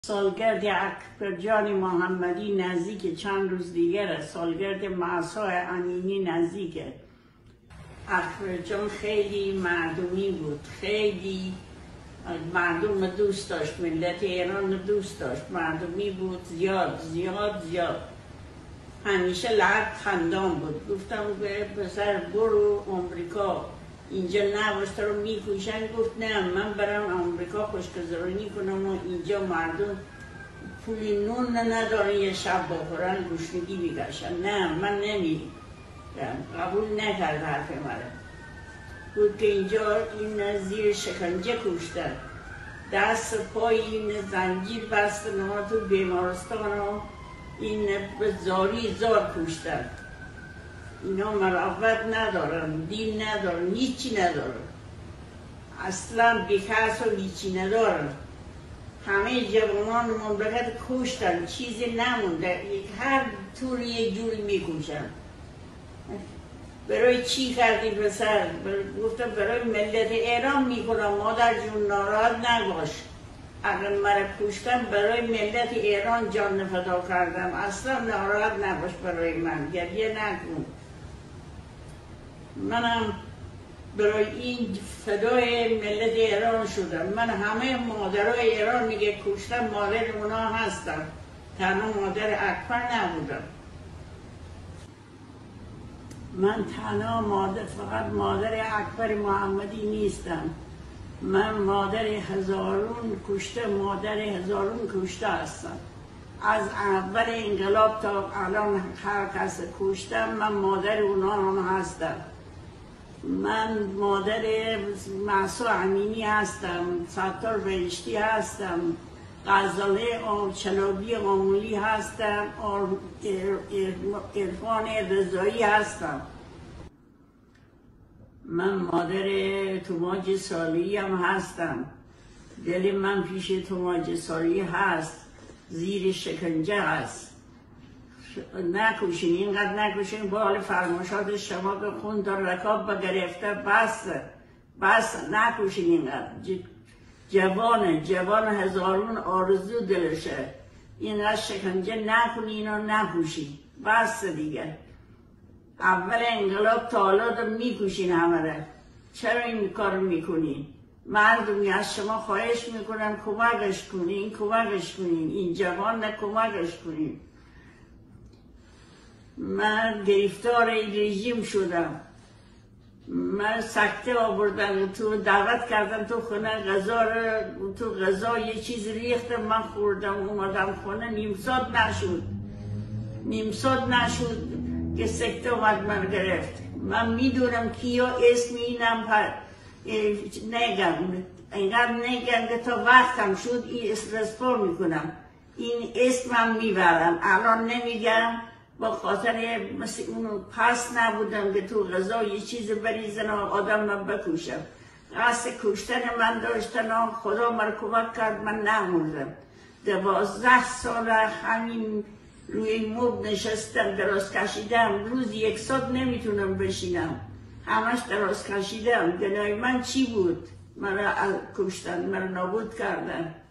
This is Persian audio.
سالگرد اکبرجان محمدی نزدیک چند روز دیگر است. سالگرد مهسا امینی نزدیکه. اکبرجان خیلی مردمی بود، خیلی مردم دوست داشت، ملت ایران دوست داشت، مردمی بود، زیاد همیشه لعب خندان بود. گفتم به پسر برو امریکا، اینجا نباش تو رو میکشن. گفت نه من برم امریکا خوشگذرانی کنم و اینجا مردم پولی نون ندارن یه شب بخورن گوشنگی میگشن. نه من نمیرم، قبول نکرد حرف مرا. بود که اینجا این زیر شکنجه کشتن، دست پای این زنجیر بستن و تو بیمارستان و این به زار کشتن. اینا مراقبت ندارن، دین ندارن، هیچی ندارن، اصلا بیکس و هیچی ندارن. همه جوانان مملکت کشتن، چیزی نمونده، هر طوری یک جوری میکشن. برای چی کردی پسر؟ گفتم برای ملت ایران میکنم مادر جون، ناراحت نباش. اگر مرا کشتم برای ملت ایران جان فدا کردم، اصلا ناراحت نباش برای من، گریه نکن. منم برای این فدای ملت ایران شدم. من همه مادرای ایران میگه کشتم، مادر اونا هستم، تنها مادر اکبر نبودم. من تنها مادر، فقط مادر اکبر محمدی نیستم. من مادر هزارون کشته، مادر هزارون کشته هستم. از اول انقلاب تا الان هر کس کشتم من مادر اونا هم هستم. من مادر مهسا امینی هستم، ستار بهشتی هستم، غزاله چلابی آمولی هستم، عرفان رضایی هستم. من مادر توماج صالحی هم هستم. دل من پیش توماج صالحی هست، زیر شکنجه هست. نکشین، اینقدر نکشین. با حال فرماشات شما که خون تا رکاب بگرفته، بس نکشین اینقدر. جوان هزارون آرزو دلشه، اینقدر شکنجه نکنین و نکشین، بس دیگه. اول انقلاب تا حالا میکشین همه را. چرا این کار میکنین؟ مردمی از شما خواهش میکنن کمکش کنین، این جوان کمکش کنین. من گرفتار این رژیم شدم. من سکته آوردن تو، دعوت کردم تو خونه، غذا یه چیز ریختم، من خوردم، اومدم خونه، نیم ساعت نشد که سکته اومد من گرفت. من میدونم کیا اسم اینم نگم، اینقدر نگم که تا وقتم شد این اسم رسپار میکنم، این اسمم میبرم. الان نمیگم با خاطر مثل اونو پس نبودم که تو غذا یه چیز بریزن و آدم من بکشم. قصد کشتن من داشتن، خدا من کمک کرد من نموردم. 12 سال همین روی مبل نشستم، دراز کشیدم، روز 1 ساعت نمیتونم بشینم، همش دراز کشیدم. گناه من چی بود؟ من کشتن، من نابود کردن.